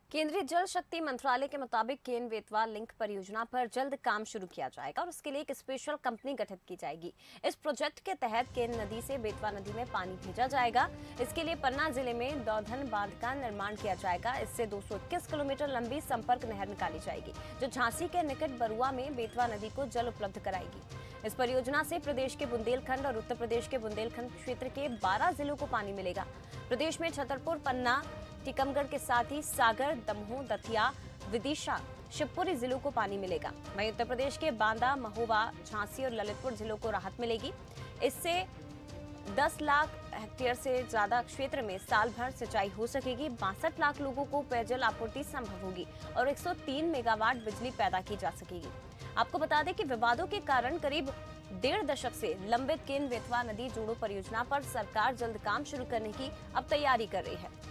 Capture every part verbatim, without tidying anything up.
केंद्रीय जल शक्ति मंत्रालय के मुताबिक केन बेतवा लिंक परियोजना पर जल्द काम शुरू किया जाएगा और उसके लिए एक स्पेशल कंपनी गठित की जाएगी। इस प्रोजेक्ट के तहत केन नदी से बेतवा नदी में पानी भेजा जाएगा। इसके लिए पन्ना जिले में दौधन बांध का निर्माण किया जाएगा। इससे दो सौ इक्कीस किलोमीटर लंबी संपर्क नहर निकाली जाएगी, जो झांसी के निकट बरुआ में बेतवा नदी को जल उपलब्ध कराएगी। इस परियोजना से प्रदेश के बुंदेलखंड और उत्तर प्रदेश के बुंदेलखंड क्षेत्र के बारह जिलों को पानी मिलेगा। प्रदेश में छतरपुर, पन्ना, टीकमगढ़ के साथ ही सागर, दमोह, दतिया, विदिशा, शिवपुरी जिलों को पानी मिलेगा। वहीं उत्तर प्रदेश के बांदा, महोबा, झांसी और ललितपुर जिलों को राहत मिलेगी। इससे दस लाख हेक्टेयर से ज्यादा क्षेत्र में साल भर सिंचाई हो सकेगी। बासठ लाख लोगों को पेयजल आपूर्ति संभव होगी और एक सौ तीन मेगावाट बिजली पैदा की जा सकेगी। आपको बता दें कि विवादों के कारण करीब डेढ़ दशक से लंबित केन बेतवा नदी जोड़ो परियोजना पर सरकार जल्द काम शुरू करने की अब तैयारी कर रही है।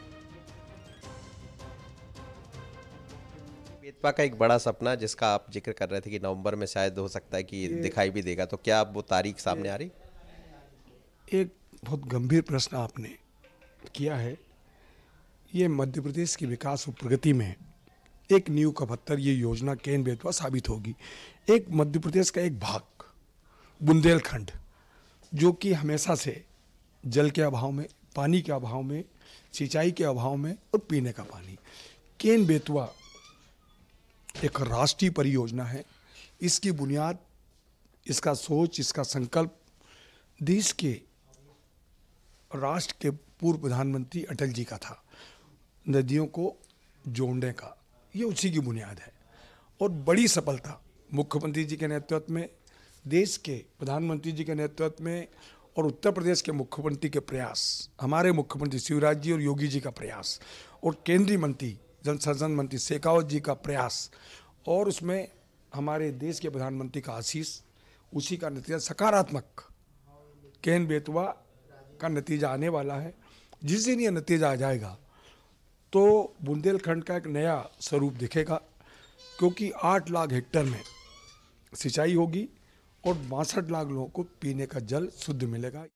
बेतवा का एक बड़ा सपना जिसका आप जिक्र कर रहे थे कि नवंबर में शायद हो सकता है कि दिखाई भी देगा, तो क्या अब वो तारीख सामने आ रही? एक बहुत गंभीर प्रश्न आपने किया है। ये मध्य प्रदेश की विकास और प्रगति में एक नींव का पत्थर ये योजना केन बेतवा साबित होगी। एक मध्य प्रदेश का एक भाग बुंदेलखंड, जो कि हमेशा से जल के अभाव में, पानी के अभाव में, सिंचाई के अभाव में और पीने का पानी, केन बेतवा एक राष्ट्रीय परियोजना है। इसकी बुनियाद, इसका सोच, इसका संकल्प देश के राष्ट्र के पूर्व प्रधानमंत्री अटल जी का था, नदियों को जोड़ने का। ये उसी की बुनियाद है और बड़ी सफलता मुख्यमंत्री जी के नेतृत्व में, देश के प्रधानमंत्री जी के नेतृत्व में और उत्तर प्रदेश के मुख्यमंत्री के प्रयास, हमारे मुख्यमंत्री शिवराज जी और योगी जी का प्रयास और केंद्रीय मंत्री जल संसाधन मंत्री शेखावत जी का प्रयास और उसमें हमारे देश के प्रधानमंत्री का आशीष, उसी का नतीजा सकारात्मक केन बेतवा का नतीजा आने वाला है। जिस दिन ये नतीजा आ जाएगा तो बुंदेलखंड का एक नया स्वरूप दिखेगा, क्योंकि आठ लाख हेक्टेयर में सिंचाई होगी और बासठ लाख लोगों को पीने का जल शुद्ध मिलेगा।